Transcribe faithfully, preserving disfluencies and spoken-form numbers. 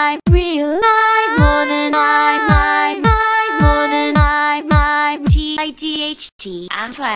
I, real life, more than I, my, my, more than I, my, T I G H T and twelve.